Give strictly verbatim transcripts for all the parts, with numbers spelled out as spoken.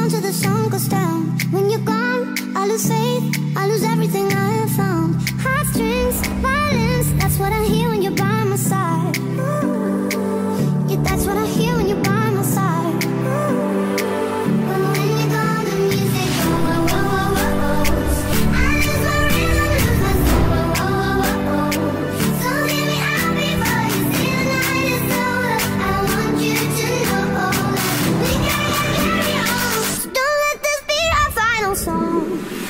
on till the sun goes down. When you're gone, I lose faith, I lose everything I have found. Heartstrings, violence, that's what I hear when you're by my side. Yeah, that's what I hear when you're by my side. But when you're gone, the music goes, whoa, whoa, whoa, whoa, whoa. I lose my rhythm, lose my soul, whoa, whoa, whoa, whoa, whoa. So hear me out before you see the night is over. I want you to know that we gotta carry on. So don't let this be our final song.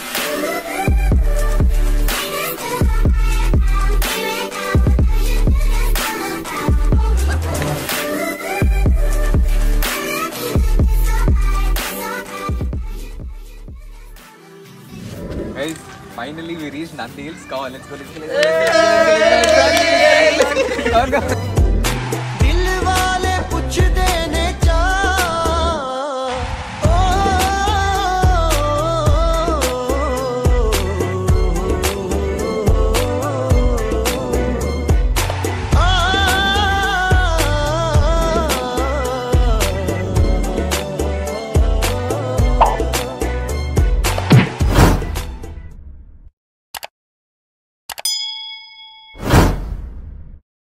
Guys, finally we reached Nandi Hills. Come on, let's go, let's go, let's go, let's go, let's go, let's go, let's go, let's go, let's go.